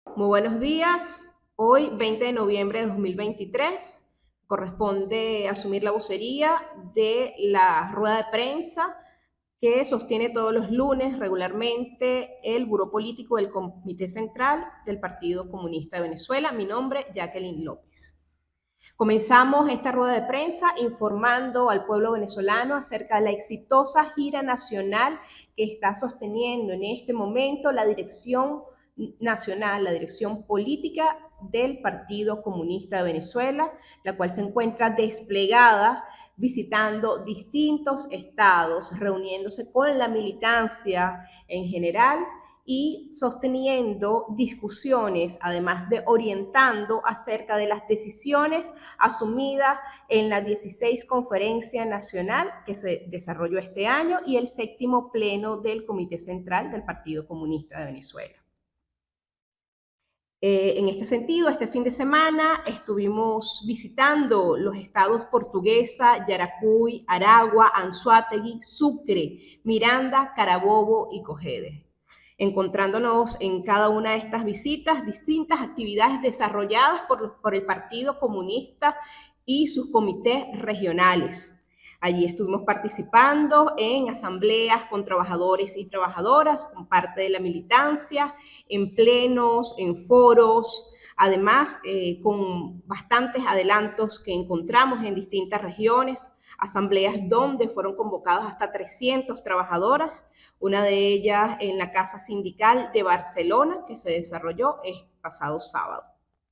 Muy buenos días. Hoy, 20 de noviembre de 2023, corresponde asumir la vocería de la rueda de prensa que sostiene todos los lunes regularmente el Buró Político del Comité Central del Partido Comunista de Venezuela. Mi nombre, Jacqueline López. Comenzamos esta rueda de prensa informando al pueblo venezolano acerca de la exitosa gira nacional que está sosteniendo en este momento la dirección nacional, la dirección política del Partido Comunista de Venezuela, la cual se encuentra desplegada visitando distintos estados, reuniéndose con la militancia en general y sosteniendo discusiones, además de orientando acerca de las decisiones asumidas en la 16 Conferencia Nacional que se desarrolló este año y el 7º Pleno del Comité Central del Partido Comunista de Venezuela. En este sentido, este fin de semana estuvimos visitando los estados Portuguesa, Yaracuy, Aragua, Anzoátegui, Sucre, Miranda, Carabobo y Cojedes, encontrándonos en cada una de estas visitas distintas actividades desarrolladas por el Partido Comunista y sus comités regionales. Allí estuvimos participando en asambleas con trabajadores y trabajadoras, con parte de la militancia, en plenos, en foros, además con bastantes adelantos que encontramos en distintas regiones, asambleas donde fueron convocadas hasta 300 trabajadoras, una de ellas en la Casa Sindical de Barcelona, que se desarrolló el pasado sábado.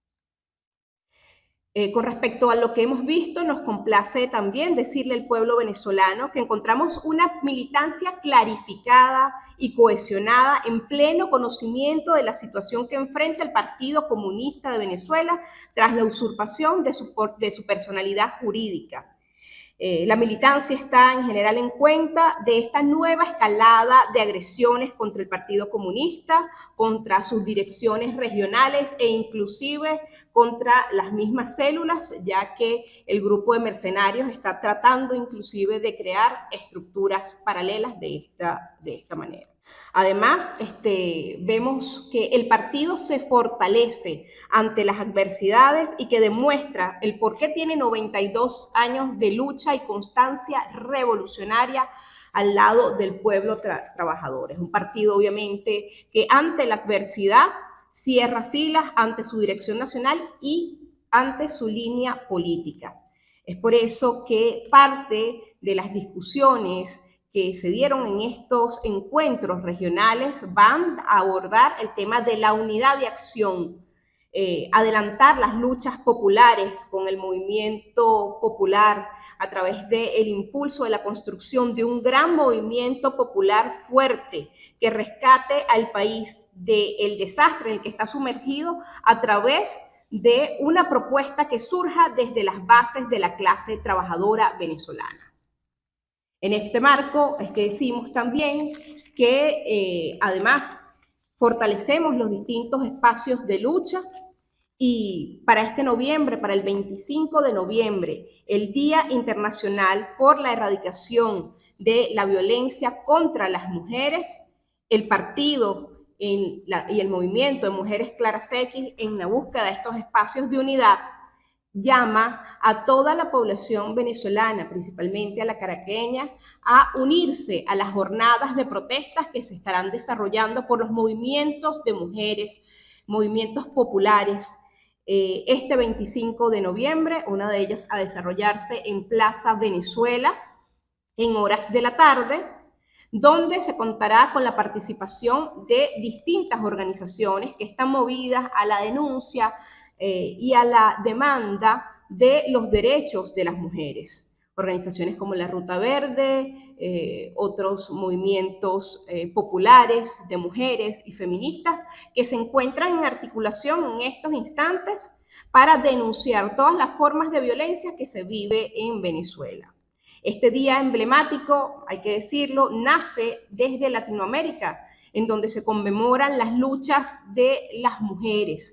Con respecto a lo que hemos visto, nos complace también decirle al pueblo venezolano que encontramos una militancia clarificada y cohesionada en pleno conocimiento de la situación que enfrenta el Partido Comunista de Venezuela tras la usurpación de su personalidad jurídica. La militancia está en general en cuenta de esta nueva escalada de agresiones contra el Partido Comunista, contra sus direcciones regionales e inclusive contra las mismas células, ya que el grupo de mercenarios está tratando inclusive de crear estructuras paralelas de esta manera. Además, vemos que el partido se fortalece ante las adversidades y que demuestra el por qué tiene 92 años de lucha y constancia revolucionaria al lado del pueblo trabajador. Es un partido, obviamente, que ante la adversidad cierra filas ante su dirección nacional y ante su línea política. Es por eso que parte de las discusiones que se dieron en estos encuentros regionales van a abordar el tema de la unidad de acción, adelantar las luchas populares con el movimiento popular a través del impulso de la construcción de un gran movimiento popular fuerte que rescate al país del desastre en el que está sumergido a través de una propuesta que surja desde las bases de la clase trabajadora venezolana. En este marco es que decimos también que además fortalecemos los distintos espacios de lucha y para este noviembre, para el 25 de noviembre, el Día Internacional por la Erradicación de la Violencia contra las Mujeres, el partido y el movimiento de Mujeres Claras X en la búsqueda de estos espacios de unidad llama a toda la población venezolana, principalmente a la caraqueña, a unirse a las jornadas de protestas que se estarán desarrollando por los movimientos de mujeres, movimientos populares, este 25 de noviembre, una de ellas a desarrollarse en Plaza Venezuela en horas de la tarde, donde se contará con la participación de distintas organizaciones que están movidas a la denuncia y a la demanda de los derechos de las mujeres. Organizaciones como la Ruta Verde, otros movimientos populares de mujeres y feministas que se encuentran en articulación en estos instantes para denunciar todas las formas de violencia que se vive en Venezuela. Este día emblemático, hay que decirlo, nace desde Latinoamérica, en donde se conmemoran las luchas de las mujeres.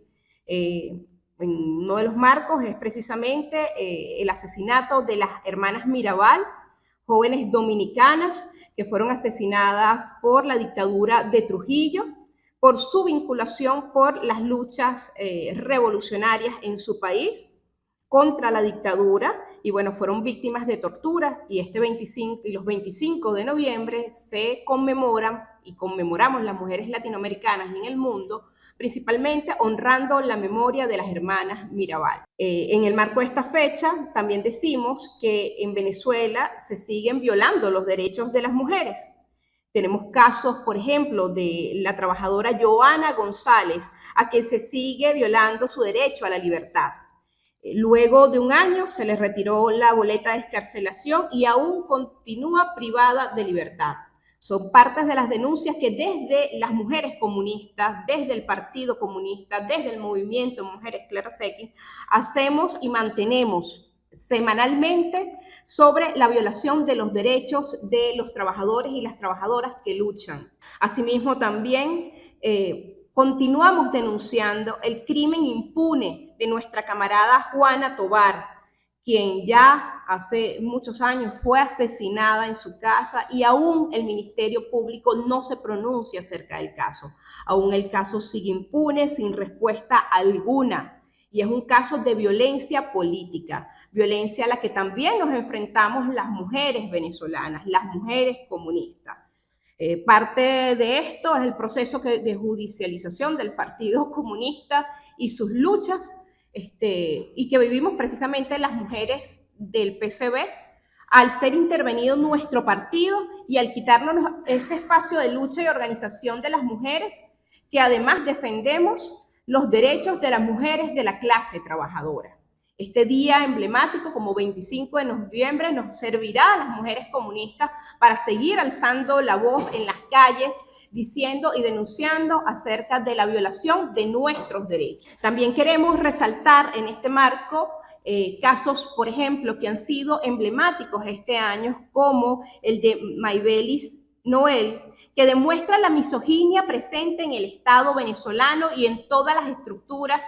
Uno de los marcos es precisamente el asesinato de las hermanas Mirabal, jóvenes dominicanas que fueron asesinadas por la dictadura de Trujillo, por su vinculación por las luchas revolucionarias en su país contra la dictadura, y bueno, fueron víctimas de tortura, y los 25 de noviembre se conmemoran y conmemoramos las mujeres latinoamericanas en el mundo, principalmente honrando la memoria de las hermanas Mirabal. En el marco de esta fecha, también decimos que en Venezuela se siguen violando los derechos de las mujeres. Tenemos casos, por ejemplo, de la trabajadora Joana González, a quien se sigue violando su derecho a la libertad. Luego de un año se le retiró la boleta de excarcelación y aún continúa privada de libertad. Son partes de las denuncias que desde las mujeres comunistas, desde el Partido Comunista, desde el movimiento Mujeres Claras X, hacemos y mantenemos semanalmente sobre la violación de los derechos de los trabajadores y las trabajadoras que luchan. Asimismo, también continuamos denunciando el crimen impune de nuestra camarada Juana Tovar, quien ya hace muchos años fue asesinada en su casa y aún el Ministerio Público no se pronuncia acerca del caso. Aún el caso sigue impune, sin respuesta alguna. Y es un caso de violencia política, violencia a la que también nos enfrentamos las mujeres venezolanas, las mujeres comunistas. Parte de esto es el proceso de judicialización del Partido Comunista y sus luchas, y que vivimos precisamente las mujeres del PCB al ser intervenido nuestro partido y al quitarnos ese espacio de lucha y organización de las mujeres, que además defendemos los derechos de las mujeres de la clase trabajadora. Este día emblemático, como 25 de noviembre, nos servirá a las mujeres comunistas para seguir alzando la voz en las calles, diciendo y denunciando acerca de la violación de nuestros derechos. También queremos resaltar en este marco casos, por ejemplo, que han sido emblemáticos este año, como el de Maybelis Noel, que demuestra la misoginia presente en el Estado venezolano y en todas las estructuras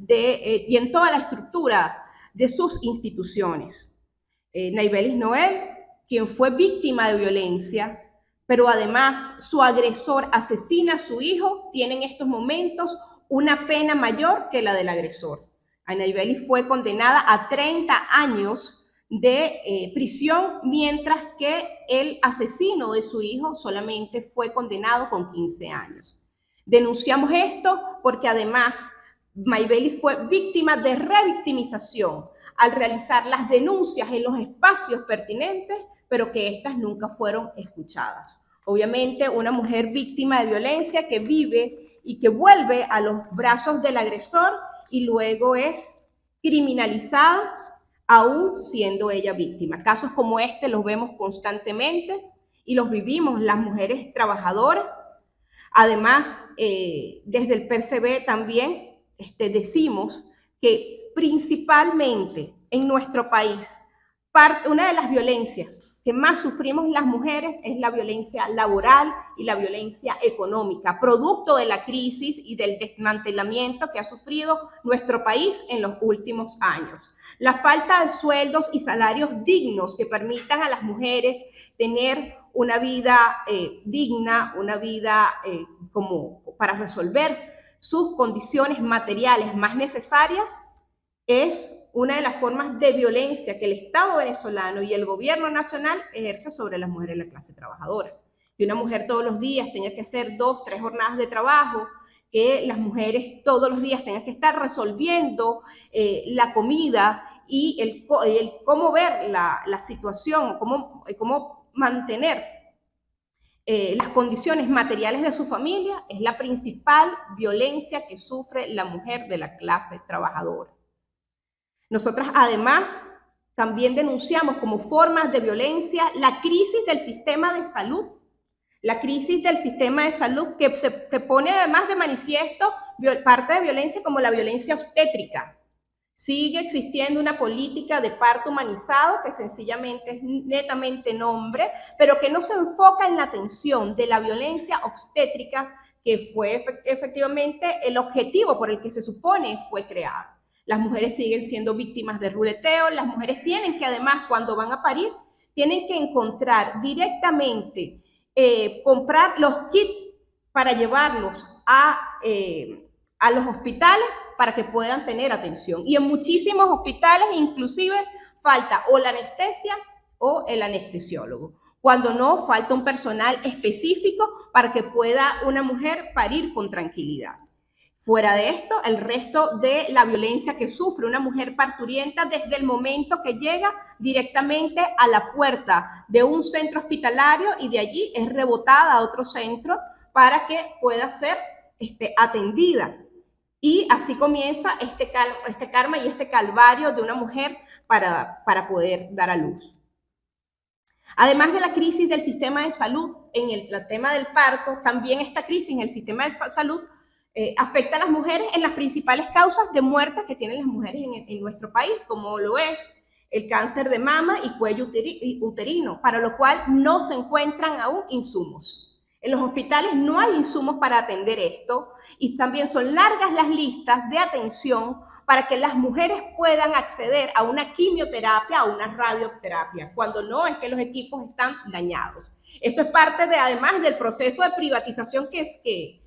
y en toda la estructura de sus instituciones. Maybelis Noel, quien fue víctima de violencia, pero además su agresor asesina a su hijo, tiene en estos momentos una pena mayor que la del agresor. Maybelis fue condenada a 30 años de prisión, mientras que el asesino de su hijo solamente fue condenado con 15 años. Denunciamos esto porque además Maybelis fue víctima de revictimización al realizar las denuncias en los espacios pertinentes, pero que éstas nunca fueron escuchadas. Obviamente, una mujer víctima de violencia que vive y que vuelve a los brazos del agresor y luego es criminalizada aún siendo ella víctima. Casos como este los vemos constantemente y los vivimos las mujeres trabajadoras. Además, desde el PCB también decimos que principalmente en nuestro país, una de las violencias que más sufrimos las mujeres es la violencia laboral y la violencia económica, producto de la crisis y del desmantelamiento que ha sufrido nuestro país en los últimos años. La falta de sueldos y salarios dignos que permitan a las mujeres tener una vida digna, una vida como para resolver sus condiciones materiales más necesarias, es una de las formas de violencia que el Estado venezolano y el gobierno nacional ejerce sobre las mujeres de la clase trabajadora. Que una mujer todos los días tenga que hacer 2, 3 jornadas de trabajo, que las mujeres todos los días tengan que estar resolviendo la comida y el cómo ver la situación, cómo mantener las condiciones materiales de su familia, es la principal violencia que sufre la mujer de la clase trabajadora. Nosotras además también denunciamos como formas de violencia la crisis del sistema de salud. La crisis del sistema de salud que pone además de manifiesto parte de violencia como la violencia obstétrica. Sigue existiendo una política de parto humanizado que sencillamente es netamente nombre, pero que no se enfoca en la atención de la violencia obstétrica, que fue efectivamente el objetivo por el que se supone fue creada. Las mujeres siguen siendo víctimas de ruleteo, las mujeres tienen que además cuando van a parir, tienen que encontrar directamente, comprar los kits para llevarlos a los hospitales para que puedan tener atención. Y en muchísimos hospitales inclusive falta o la anestesia o el anestesiólogo. Cuando no, falta un personal específico para que pueda una mujer parir con tranquilidad. Fuera de esto, el resto de la violencia que sufre una mujer parturienta desde el momento que llega directamente a la puerta de un centro hospitalario y de allí es rebotada a otro centro para que pueda ser atendida. Y así comienza este karma y este calvario de una mujer para poder dar a luz. Además de la crisis del sistema de salud en el tema del parto, también esta crisis en el sistema de salud afecta a las mujeres en las principales causas de muertes que tienen las mujeres en nuestro país, como lo es el cáncer de mama y cuello uterino, para lo cual no se encuentran aún insumos. En los hospitales no hay insumos para atender esto y también son largas las listas de atención para que las mujeres puedan acceder a una quimioterapia, a una radioterapia, cuando no es que los equipos están dañados. Esto es parte además del proceso de privatización que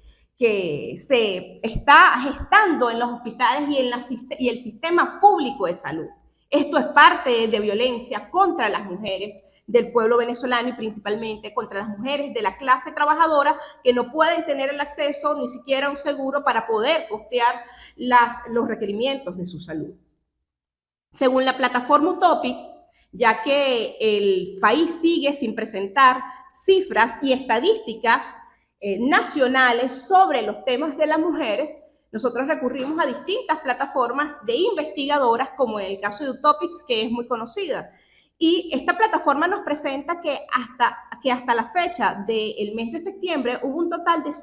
se está gestando en los hospitales y el sistema público de salud. Esto es parte de violencia contra las mujeres del pueblo venezolano y principalmente contra las mujeres de la clase trabajadora que no pueden tener el acceso ni siquiera a un seguro para poder costear los requerimientos de su salud. Según la plataforma Utopic, ya que el país sigue sin presentar cifras y estadísticas nacionales sobre los temas de las mujeres, nosotros recurrimos a distintas plataformas de investigadoras, como en el caso de Utopics, que es muy conocida. Y esta plataforma nos presenta que hasta la fecha del mes de septiembre hubo un total de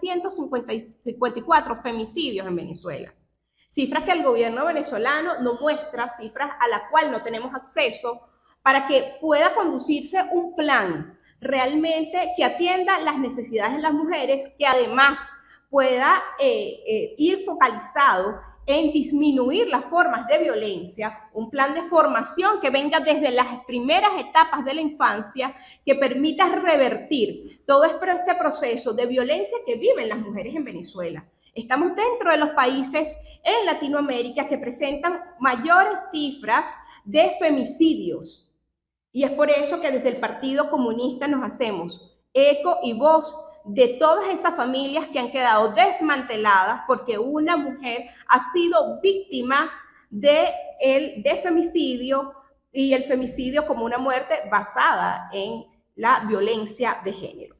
154 femicidios en Venezuela. Cifras que el gobierno venezolano no muestra, cifras a las cuales no tenemos acceso, para que pueda conducirse un plan realmente que atienda las necesidades de las mujeres, que además pueda ir focalizado en disminuir las formas de violencia, un plan de formación que venga desde las primeras etapas de la infancia, que permita revertir todo este proceso de violencia que viven las mujeres en Venezuela. Estamos dentro de los países en Latinoamérica que presentan mayores cifras de femicidios. Y es por eso que desde el Partido Comunista nos hacemos eco y voz de todas esas familias que han quedado desmanteladas porque una mujer ha sido víctima de femicidio, y el femicidio como una muerte basada en la violencia de género.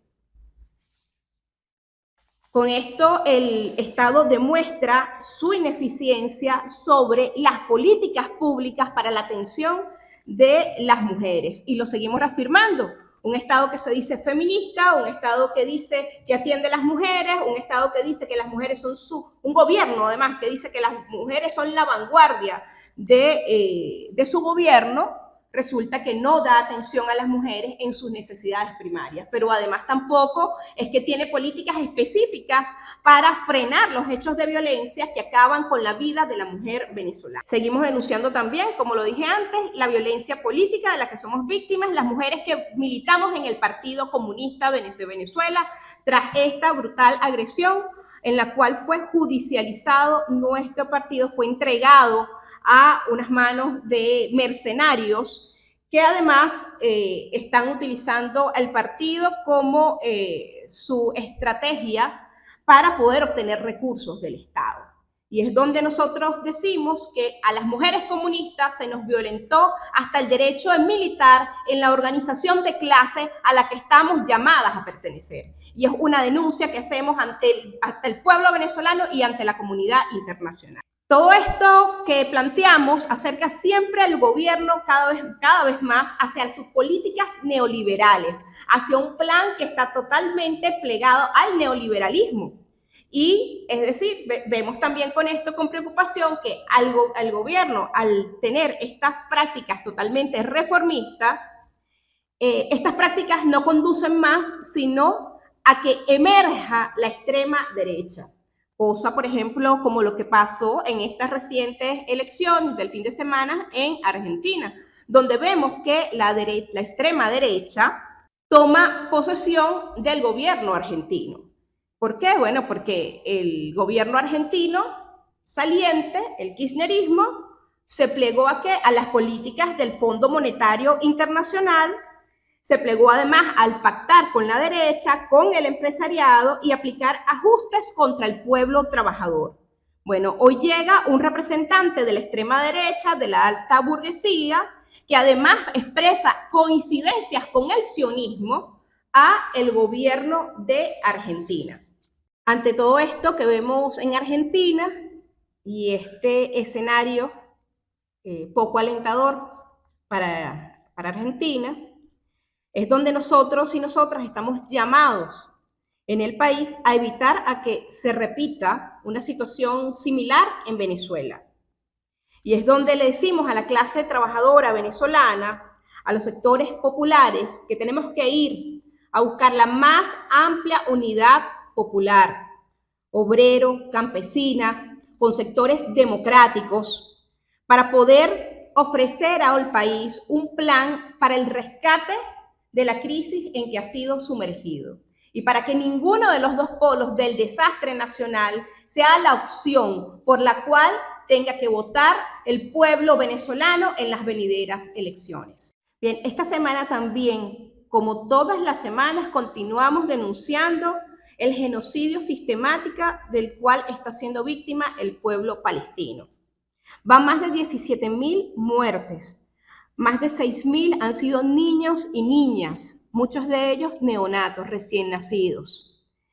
Con esto, el Estado demuestra su ineficiencia sobre las políticas públicas para la atención de las mujeres, y lo seguimos reafirmando. Un Estado que se dice feminista, un Estado que dice que atiende a las mujeres, un Estado que dice que las mujeres son un gobierno además que dice que las mujeres son la vanguardia de su gobierno, resulta que no da atención a las mujeres en sus necesidades primarias, pero además tampoco es que tiene políticas específicas para frenar los hechos de violencia que acaban con la vida de la mujer venezolana. Seguimos denunciando también, como lo dije antes, la violencia política de la que somos víctimas, las mujeres que militamos en el Partido Comunista de Venezuela, tras esta brutal agresión en la cual fue judicializado nuestro partido, fue entregado a unas manos de mercenarios que además están utilizando al partido como su estrategia para poder obtener recursos del Estado. Y es donde nosotros decimos que a las mujeres comunistas se nos violentó hasta el derecho de militar en la organización de clase a la que estamos llamadas a pertenecer. Y es una denuncia que hacemos ante el pueblo venezolano y ante la comunidad internacional. Todo esto que planteamos acerca siempre al gobierno cada vez más hacia sus políticas neoliberales, hacia un plan que está totalmente plegado al neoliberalismo. Y es decir, vemos también con esto con preocupación que al gobierno, al tener estas prácticas totalmente reformistas, estas prácticas no conducen más sino a que emerja la extrema derecha. Cosa, por ejemplo, como lo que pasó en estas recientes elecciones del fin de semana en Argentina, donde vemos que la extrema derecha toma posesión del gobierno argentino. ¿Por qué? Bueno, porque el gobierno argentino saliente, el kirchnerismo, se plegó a las políticas del Fondo Monetario Internacional, se plegó además al pactar con la derecha, con el empresariado y aplicar ajustes contra el pueblo trabajador. Bueno, hoy llega un representante de la extrema derecha, de la alta burguesía, que además expresa coincidencias con el sionismo a el gobierno de Argentina. Ante todo esto que vemos en Argentina y este escenario poco alentador para Argentina, es donde nosotros y nosotras estamos llamados en el país a evitar a que se repita una situación similar en Venezuela. Y es donde le decimos a la clase trabajadora venezolana, a los sectores populares, que tenemos que ir a buscar la más amplia unidad popular, obrero, campesina, con sectores democráticos, para poder ofrecer al país un plan para el rescate de la crisis en que ha sido sumergido y para que ninguno de los dos polos del desastre nacional sea la opción por la cual tenga que votar el pueblo venezolano en las venideras elecciones. Bien, esta semana también, como todas las semanas, continuamos denunciando el genocidio sistemático del cual está siendo víctima el pueblo palestino. Van más de 17.000 muertes, más de 6.000 han sido niños y niñas, muchos de ellos neonatos, recién nacidos.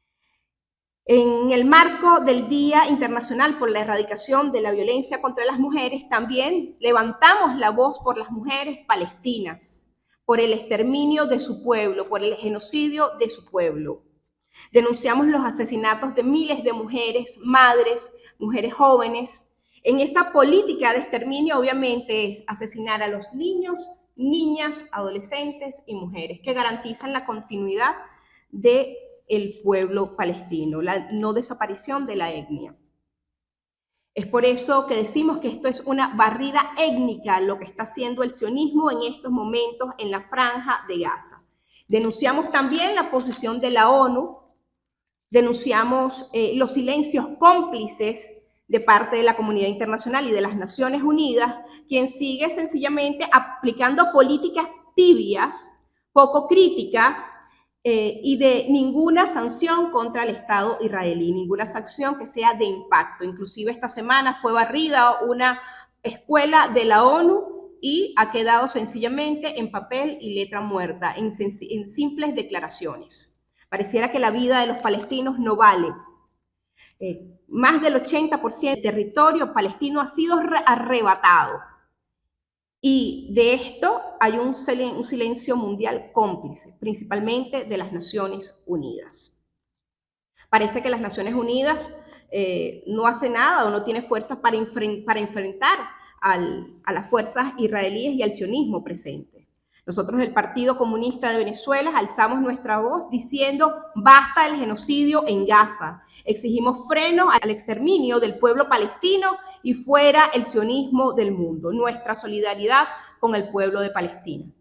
En el marco del Día Internacional por la Erradicación de la Violencia contra las Mujeres, también levantamos la voz por las mujeres palestinas, por el exterminio de su pueblo, por el genocidio de su pueblo. Denunciamos los asesinatos de miles de mujeres, madres, mujeres jóvenes. En esa política de exterminio, obviamente, es asesinar a los niños, niñas, adolescentes y mujeres que garantizan la continuidad del pueblo palestino, la no desaparición de la etnia. Es por eso que decimos que esto es una barrida étnica, lo que está haciendo el sionismo en estos momentos en la franja de Gaza. Denunciamos también la posición de la ONU, denunciamos los silencios cómplices de parte de la comunidad internacional y de las Naciones Unidas, quien sigue sencillamente aplicando políticas tibias, poco críticas y de ninguna sanción contra el Estado israelí, ninguna sanción que sea de impacto. Inclusive esta semana fue barrida una escuela de la ONU y ha quedado sencillamente en papel y letra muerta, en simples declaraciones. Pareciera que la vida de los palestinos no vale. Más del 80% del territorio palestino ha sido arrebatado. Y de esto hay un silencio mundial cómplice, principalmente de las Naciones Unidas. Parece que las Naciones Unidas no hace nada o no tiene fuerzas para enfrentar a las fuerzas israelíes y al sionismo presente. Nosotros, el Partido Comunista de Venezuela, alzamos nuestra voz diciendo basta del genocidio en Gaza. Exigimos freno al exterminio del pueblo palestino y fuera el sionismo del mundo. Nuestra solidaridad con el pueblo de Palestina.